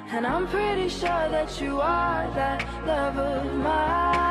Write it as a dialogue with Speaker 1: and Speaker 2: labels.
Speaker 1: And I'm pretty sure that you are that love of mine.